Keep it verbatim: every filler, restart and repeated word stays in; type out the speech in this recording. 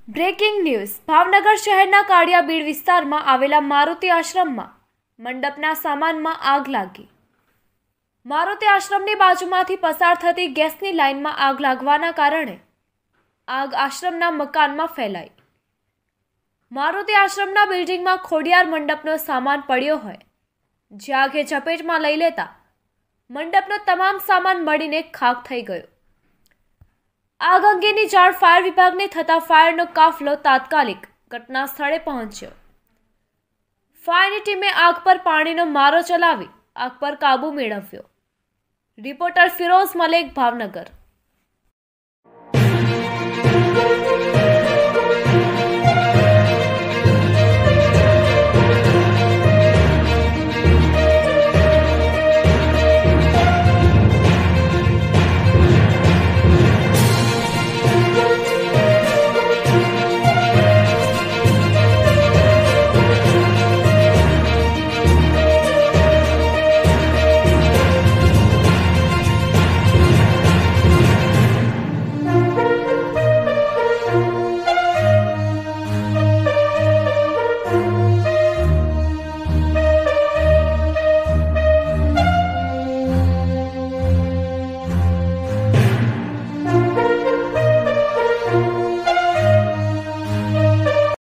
Breaking news Bhavnagar શહેરના કાળિયાબીડ વિસ્તારમાં આવેલા મારુતિ આશ્રમમાં મંડપના સામાનમાં આગ લાગી। મારુતિ આશ્રમની બાજુમાંથી પસાર થતી ગેસની લાઇનમાં આગ લાગવાના કારણે આગ આશ્રમના મકાનમાં ફેલાઈ। મારુતિ આશ્રમના બિલ્ડિંગમાં ખોડિયાર મંડપનો સામાન પડ્યો હોય જે આગે ઝપેટમાં લઈ લેતા મંડપનો તમામ સામાન મળીને ખાખ થઈ ગયો। આગ અંગેની જાણ ફાયર વિભાગને થતા ફાયરનો કાફલો તાત્કાલિક ઘટના સ્થળે પહોંચ્યો। ફાયરની ટીમે આગ પર પાણીનો મારો ચલાવી આગ પર કાબુ મેળવ્યો। રિપોર્ટર ફિરોઝ મલેક, ભાવનગર।